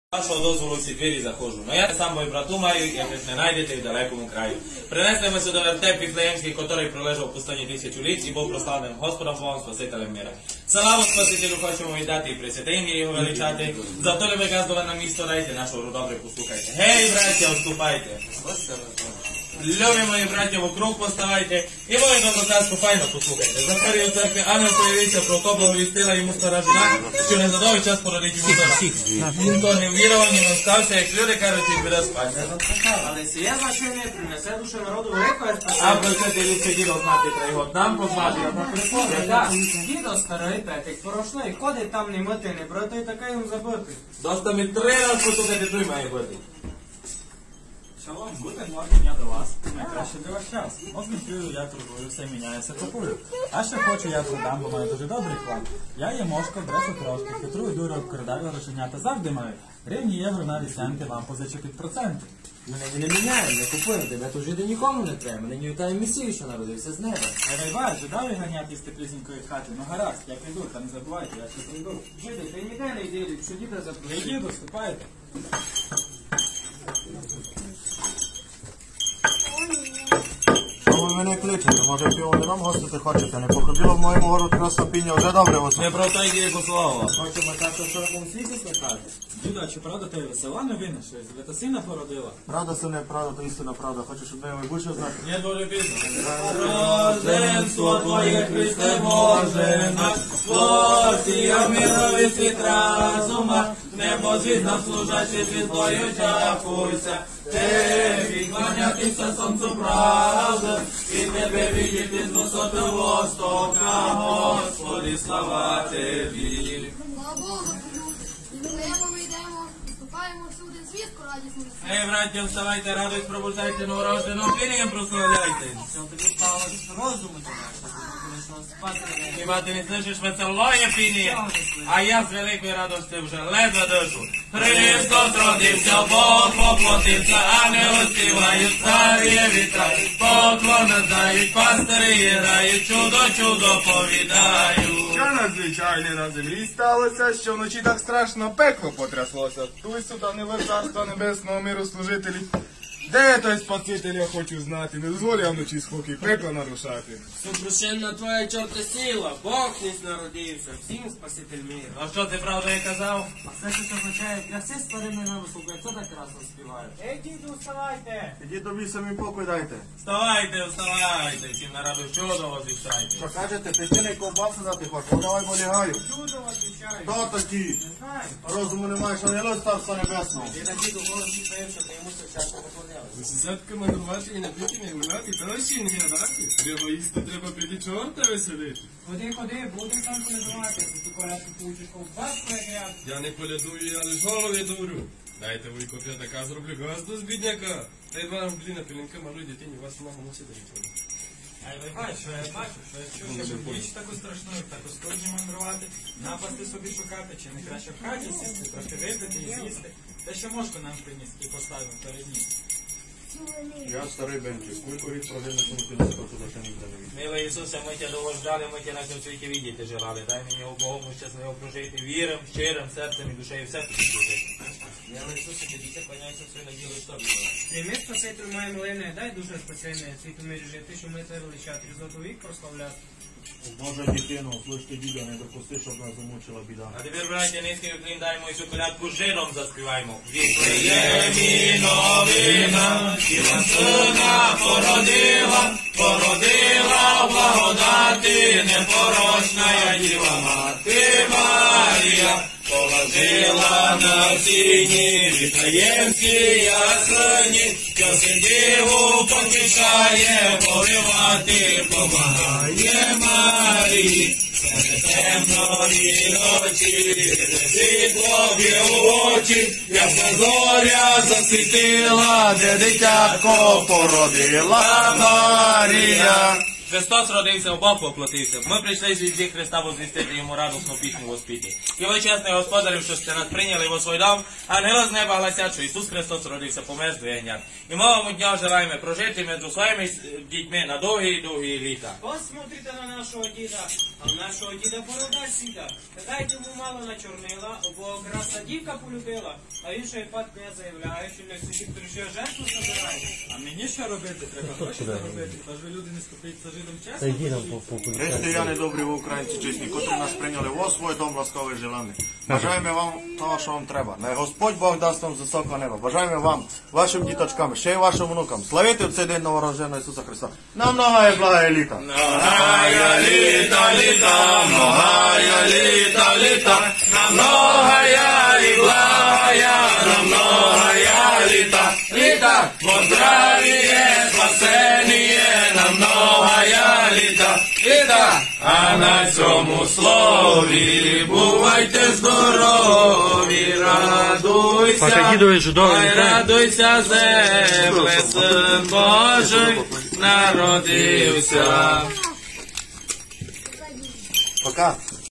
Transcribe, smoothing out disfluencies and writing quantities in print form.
Вашого дозволу всі двері заходжу. Но я сам мою брату маю, якось не найдете в далекому краю. Принесли ми сюди вертеп Віфлеємський, котрий пролежав в пустині 1000 літ і був прославленим Господом Богом, Спасителем мира. Славу Спасителю хочемо віддати і пресвяте ім'я Його величати. За то любе газдове на місто дайте, нашого добре послухайте. Гей, браття, вступайте! Любі мої браття, вокруг поставайте і мою добру казку файно послухайте. За період церкви ангел появився, Прото благовістила йому стара жена, що не за довгий час породить йому сина. Ніхто не вірував, ні не стався, як люди кажуть, і піде спати. Але сія значення принесе душу народу великої спасіння. А про це ти людське діло знати треба його нам позмати, а так приходить. Так, дідо старий петик порошний, ходить там не мити, не брати, і таке їм забити. Доста ми 3 рази послухати, той має бути. Шалом, гутен морген, я до вас. Найкраще для вас час. Можна чую, я торгую, все міняється, купую. А ще хочу, я продам, бо маю дуже добрий план. Я є мошко, брешу трошки, хитрую дуру, обкрадаю, грошенята завжди маю. Гривні, євро, навіть центи, вам позичу під проценти. Мене не міняємо, не купуємо, тебе тут жити нікому не треба. Мене не вітає Месію, що народився з неба. Райвай, жидав і ганяти з теплізінької хати. Ну гаразд, я прийду, та не забувайте, я ще прийду. Жиди, ти ніде не йди, що діда Ви запросив. діду, ступайте. Що ви мене кличете? Може пиво не вам гостити хочете? Не походило в моєму городу красопіння, вже добре вас. Не про те йде послава. Хочемо так, що в широкому світі слухати. Діда, чи правда ти весела новина, що Єлизавета сина породила? Правда, це не правда, то істина правда. Хочеш, щоб ми більше знати? Не дуже пізно. Рожденство Твоє, Христе Боже наш, Твоя мирові світ разума, небо звіздам служачи звіздою дякуйся. Тебі кланятися сонцю правди, і Тебе видіти з висоти востока, Господи, слава Тебі. Слава Богу, ми йдемо, вступаємо всюди, звідку радісний. Ей, браття, вставайте, радуйсь, пробуждайте, новорожденого пінням прославляйте. Що тобі стало розуму тебе, що ти вийшла спати. Хіба ти не слышиш веселої піні? А я з великої радості вже ледве дишу. Христос родився, Бог поплотився, ангели співають, царі вітають, поклони дають, пастирі грають, чудо повідають. Що надзвичайне на землі сталося, що вночі так страшно пекло потряслося. Туй сюди не в царства небесного миру служителі. Де той Спаситель, я хочу знати, не дозволь я вночі спокій пекла нарушати. Сокрушенна твоя чорта сила, Бог ніс народився, всім Спаситель мир. А що ти правда я казав? А все, що означає, для всіх старими нами слухають, хто так красно співає? Ей, діду, вставайте! Ідіть тобі самі покой дайте. Вставайте, всім на раду чудо возвіщайте. Що кажете, пістини ковбасу дати хочеш? Давай полягаю. Чудо вас віщаю. Хто такі? Не знаю. Розуму немає, що не лось царства небесного. Ти на діду голос відповів, що ти йому часто поклонялися. Сусідка манувати і напити не гуляти, та ще не гадати. Треба їсти, треба прийти чорта веселити. Ходи, будемо там полюбувати, ти коляску получиш ковбаску, як я. Я не полядую, я лиш голови дурю. Дайте вуйко п'ятака, зроблю газду з бідняка. Та й вам, блін, пілінка малої дитині, вас много мусить жити. А ви бачите, що я бачу, що якщо щоб ніч таку страшну, так у скорні мандрувати, напасти собі шукати, чи не краще в хаті сісти, трохи випити і з'їсти. Те, що мошку нам приніс і поставив перед ніс. Я старий Бенчик, скільки рік прожив на цьому кінці, то туди ще ніде не від. Милий Ісусе, ми тебе довго ждали, ми тебе на цьому світі видіти желали. Дай мені у Богому щасливо прожити віром, щирим серцем і душею все тобі служити. Я на Ісусі дивіться, поняйся все на діло, що тобі. Прийми Спасителю моє милине, дай душе спасення, світу мирі жити, що ми тебе величати, і золоту вік прославляти. Божа дитино, слушайте діда, не допусти, щоб нас замучила біда. А тепер, браття, низький уклін даймо і цю колядку жиром заспіваємо. Віфлеємі новина, Діва сина породила в благодаті непорочна Діва Мати Марія. Положила на сіні Віфлеємські ясені, що сидіву потішає, поливати помагає Марії. Темної ночі, світло б'є в очі, ясна зоря засвітила, де дитятко породила Марія. Христос родився, Бог воплотився. Ми прийшли з візі Христа возвістити йому радісну пісню воспіти. І ви, чесний господарів, що сте нас прийняли во свой дом, ангела з неба гласять, що Ісус Христос родився, помер здвигнят. І ми вам дня желаємо прожити між своїми дітьми на довгі літа. Посмотрите на нашого діда, а в нашого діда борода сіда. Дайте йому мало начорнила, бо красна дівка полюбила, а він ще й пат не заявляє, що не всі, хто ще жертву забирає. А мені що робити? Треба гроші заробити. Тож ви люди не скупіться жидом чесно. Християни добрі, ви українці чесні, котрі нас прийняли во свой дом, ласкові желани. Бажаємо вам того, що вам треба. Най Господь Бог дасть вам з високого неба. Бажаємо вам, вашим діточкам, ще й вашим внукам, славити в цей день новорожденого Ісуса Христа. На многое благое літа. Многая літа, літа, многая літа, літа, на многая і благая, на многая літа, літа, во здравіє, спасеніє, на многая літа, літа, а на цьому слові бувайте здорові, радуйся, ой, радуйся, земле, Син Божий народився. Пока.